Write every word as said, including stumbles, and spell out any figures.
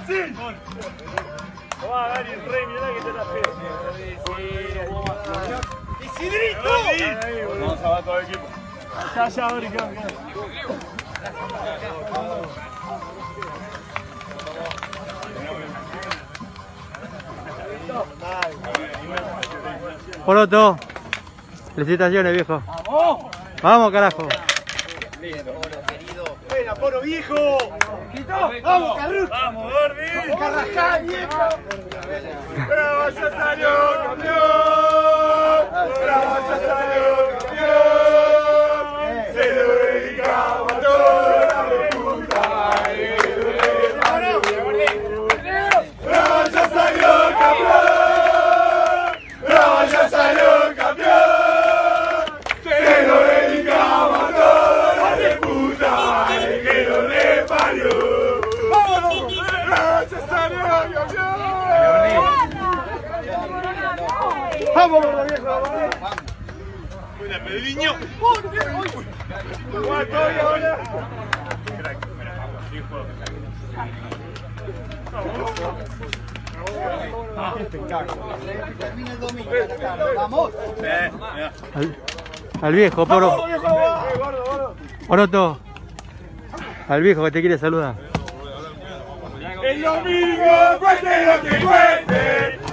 ¡Sí! Tomá, Gary, el rey, mirá que te la fe. ¡Isidrito! Vamos a ver todo el equipo. Ya, ya, Gary, queda, queda. Poroto, felicitaciones, viejo. ¡Vamos! Vamos, carajo. ¡Buena, Poro, viejo! ¡Vamos, Carrucho! ¡Vamos, Gordi! ¡Carrascal, viejo! ¡Bravo, ya salió campeón! ¡Bravo, ya salió campeón! ¡Se lo dedicamos a toda la puta madre! ¡Bravo, ya salió campeón! ¡Bravo, ya salió campeón! ¡Se lo dedicamos a toda la puta madre que lo reparió! ¡Vamos! ¡Bravo, ya salió campeón! ¡Vamos, gordo viejo! ¡Buena, Pedriño! ¡Cuatro y ahora! ¡Vamos! Al, al viejo, Poro. Poroto. Al viejo que te quiere saludar. El domingo, cuente lo que cuente.